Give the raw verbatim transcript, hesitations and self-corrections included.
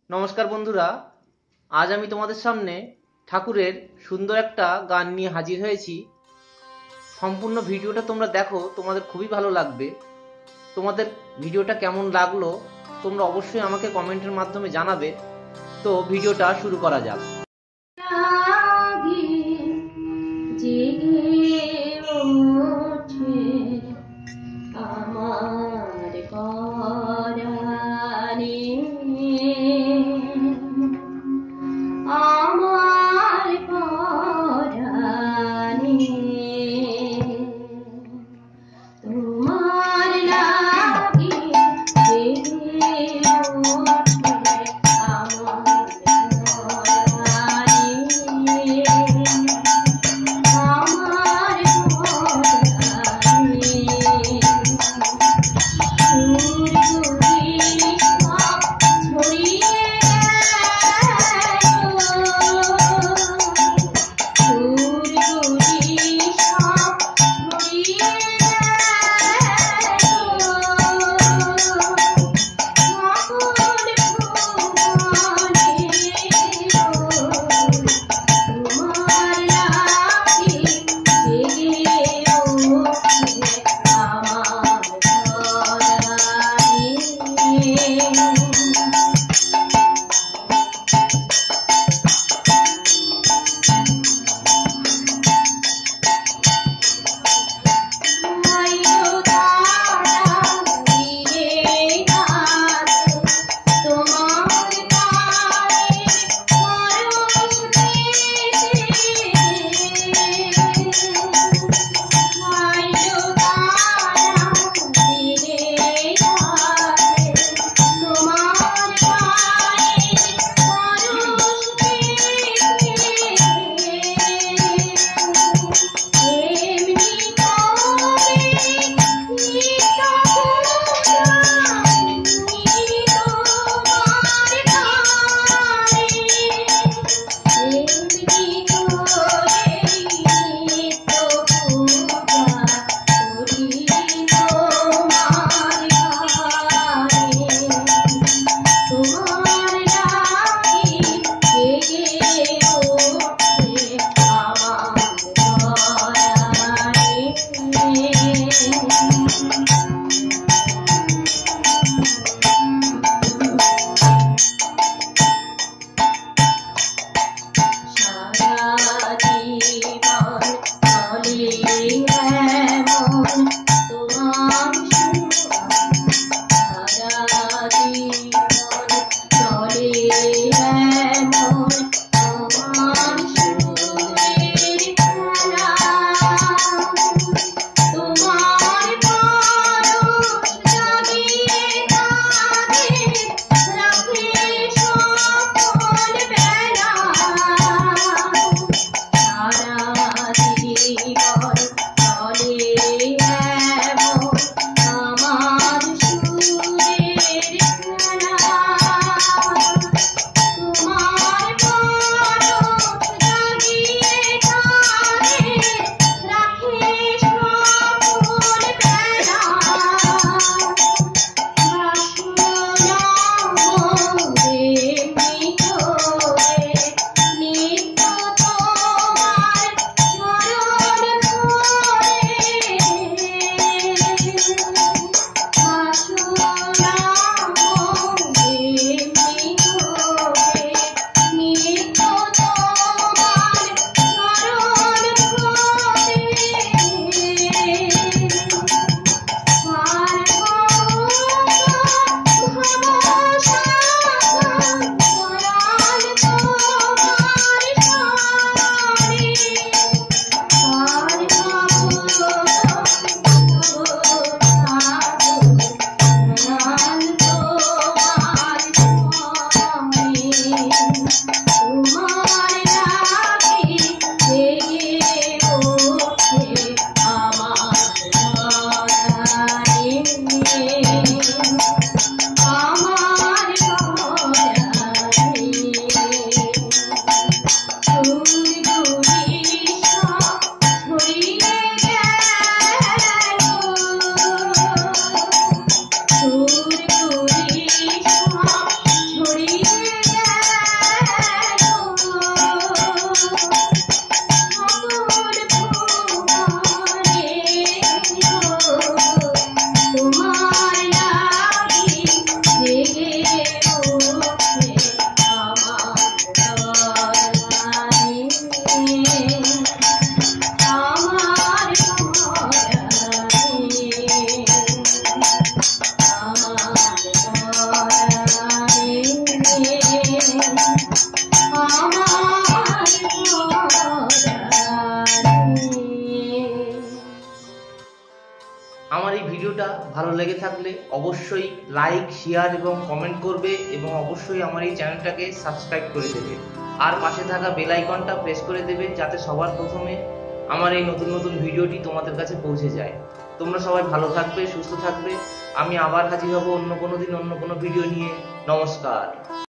नमस्कार बंधुरा, आज आमी तोमादेर सामने ठाकुरेर सुंदर एकटा गान निये हाजिर हयेछि। सम्पूर्ण भिडियोटा तोमरा देखो, तोमादेर खुबই भालो लागबे। तोमादेर भिडियोटा केमन लागलो तोमरा अवश्यई आमाके कमेंटेर माध्यमे जानाबे। तो भिडियोटा शुरू करा जाक। আমার এই ভিডিওটা ভালো লেগে থাকলে অবশ্যই লাইক, শেয়ার এবং কমেন্ট করবে এবং অবশ্যই আমার এই চ্যানেলটাকে সাবস্ক্রাইব করে দেবে আর পাশে থাকা বেল আইকনটা প্রেস করে দেবে যাতে সবার প্রথমে আমার এই নতুন নতুন ভিডিওটি তোমাদের কাছে পৌঁছে যায়। তোমরা সবাই ভালো থাকবে, সুস্থ থাকবে। আমি আবার হাজির হব অন্য কোনো দিন অন্য কোনো ভিডিও নিয়ে। নমস্কার।